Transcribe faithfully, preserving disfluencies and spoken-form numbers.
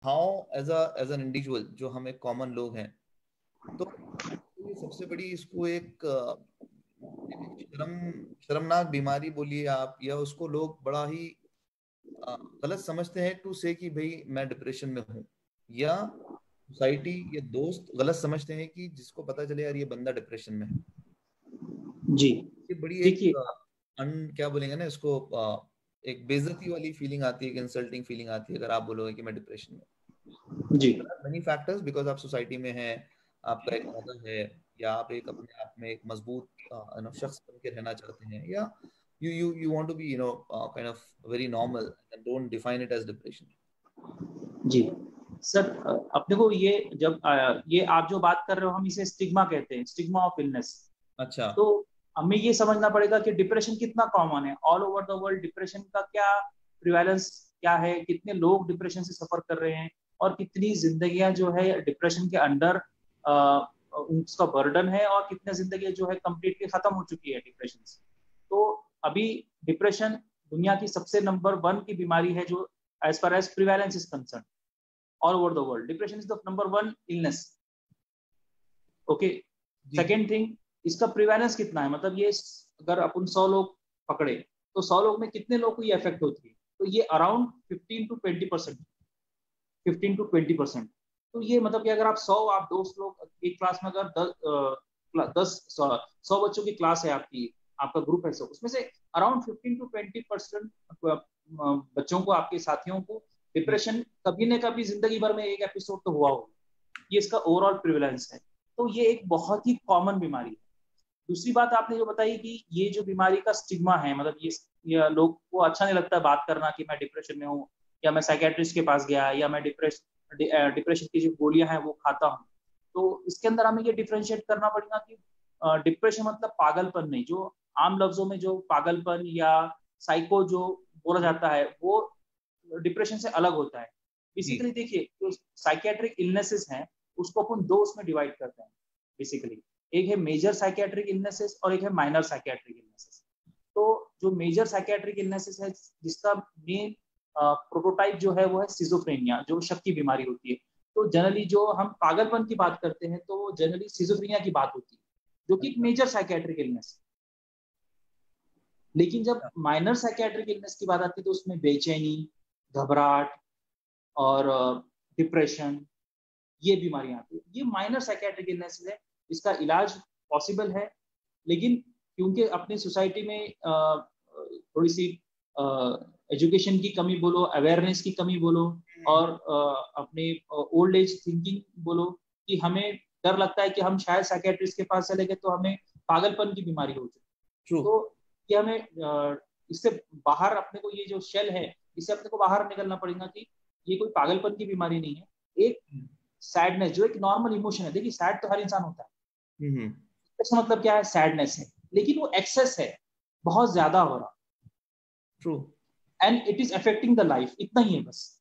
How as a as an individual, जो हम एक कॉमन लोग हैं, तो ये सबसे बड़ी इसको एक अ, शर्म शर्मनाक बीमारी बोलिए आप, या उसको लोग बड़ा ही अ, गलत समझते हैं टू से कि भाई मैं डिप्रेशन में हूँ, या सोसाइटी या दोस्त गलत समझते हैं कि जिसको पता चले यार ये बंदा डिप्रेशन में है, जी ये बड़ी एक देखिए, अ, अन क्या बोलेंगे ना इसको, अ, एक बेइज्जती वाली फीलिंग आती है, एक इंसल्टिंग फीलिंग आती है अगर आप बोलोगे कि मैं डिप्रेशन में। जी मेनी फैक्टर्स, बिकॉज आप सोसाइटी में हैं, आपका एक ओहदा है, या आप एक अपने आप में एक मजबूत यू नो शख्स बन के रहना चाहते हैं, या you you you want to be you know uh, kind of very normal and don't define it as depression. जी सर, अ, अपने को ये जब अ, ये आप जो बात कर रहे हो, हम इसे स्टिग्मा कहते हैं, स्टिग्मा ऑफ इलनेस। अच्छा। तो हमें ये समझना पड़ेगा कि डिप्रेशन कितना कॉमन है all over the world. Depression का क्या प्रिवेलेंस क्या है, कितने लोग डिप्रेशन से सफर कर रहे हैं, और कितनी जिंदगियां जो है डिप्रेशन के अंडर उसका बर्डन है, और कितने जिंदगी जो है कंप्लीटली खत्म हो चुकी है डिप्रेशन से। तो अभी डिप्रेशन दुनिया की सबसे नंबर वन की बीमारी है जो as far as prevalence is concern all over the world. Depression is the number one illness. Okay, second thing, इसका प्रिवेलेंस कितना है, मतलब ये अगर अपन सौ लोग पकड़े तो सौ लोग में कितने लोग को ये इफेक्ट होती है, तो ये around fifteen to twenty percent fifteen to twenty percent. तो ये मतलब कि अगर आप सौ आप दोस्त लोग एक क्लास में, अगर दस दस सौ बच्चों की क्लास है आपकी, आपका ग्रुप है, सौ उसमें से around fifteen to twenty percent बच्चों को, आपके साथियों को डिप्रेशन कभी न कभी जिंदगी भर में एक एपिसोड तो हुआ होगा। ये इसका ओवरऑल प्रिविलेंस है। तो ये एक बहुत ही कॉमन बीमारी है। दूसरी बात आपने जो बताई कि ये जो बीमारी का स्टिग्मा है, मतलब ये, ये लोग को अच्छा नहीं लगता बात करना कि मैं डिप्रेशन में हूँ, या मैं साइकेट्रिस्ट के पास गया, या मैं डिप्रेशन डिप्रेशन की जो गोलियां हैं वो खाता हूँ। तो इसके अंदर हमें ये डिफ्रेंशिएट करना पड़ेगा कि डिप्रेशन मतलब पागलपन नहीं। जो आम लफ्जों में जो पागलपन या साइको जो बोला जाता है, वो डिप्रेशन से अलग होता है। बेसिकली देखिए, जो साइकेट्रिक इलनेसेस हैं उसको अपन दो उसमें डिवाइड करते हैं बेसिकली। एक है मेजर साइकेट्रिक इलनेसेस और एक है माइनर साइकेट्रिक इलनेसेस। तो जो मेजर साइकेट्रिक इलनेसेस है, जिसका मेन प्रोटोटाइप जो है वो है सिजोफ्रेनिया, जो शक की बीमारी होती है। तो जनरली जो हम पागलपन की बात करते हैं तो जनरली सिजोफ्रेनिया की बात होती है, जो कि एक मेजर साइकेट्रिक इलनेस। लेकिन जब माइनर साइकेट्रिक इलनेस की बात आती है तो उसमें बेचैनी, घबराहट और डिप्रेशन, ये बीमारियां आती है। ये माइनर साइकेट्रिक इलनेस है, इसका इलाज पॉसिबल है। लेकिन क्योंकि अपनी सोसाइटी में थोड़ी सी एजुकेशन की कमी बोलो, अवेयरनेस की कमी बोलो, और अपने ओल्ड एज थिंकिंग बोलो, कि हमें डर लगता है कि हम शायद साइकेट्रिस्ट के पास चले गए तो हमें पागलपन की बीमारी हो जाए। तो ये हमें इससे बाहर, अपने को ये जो शेल है इससे अपने को बाहर निकलना पड़ेगा कि ये कोई पागलपन की बीमारी नहीं है, एक सैडनेस जो एक नॉर्मल इमोशन है। देखिए, सैड तो हर इंसान होता है, इसका मतलब क्या है, सैडनेस है, लेकिन वो एक्सेस है, बहुत ज्यादा हो रहा, true, and it is affecting the life, इतना ही है बस।